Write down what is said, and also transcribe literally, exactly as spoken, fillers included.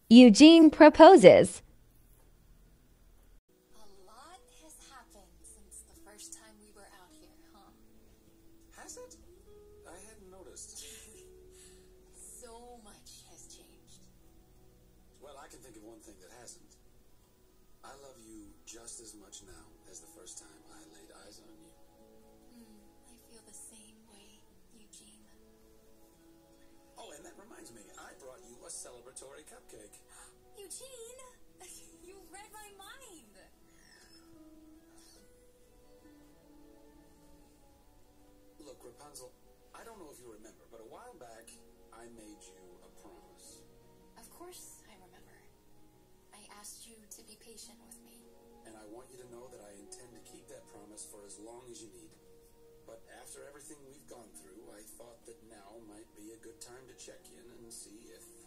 Eugene proposes. A lot has happened since the first time we were out here, huh? Has it? I hadn't noticed. So much has changed. Well, I can think of one thing that hasn't. I love you just as much now as the first time I laid eyes on you. Hmm, I feel the same way, Eugene. Oh, and that reminds me, I brought you a celebratory cupcake. Eugene! You read my mind! Look, Rapunzel, I don't know if you remember, but a while back, I made you a promise. Of course I remember. I asked you to be patient with me. And I want you to know that I intend to keep that promise for as long as you need. But after everything we've gone through, I thought that now might be a good time to check in and see if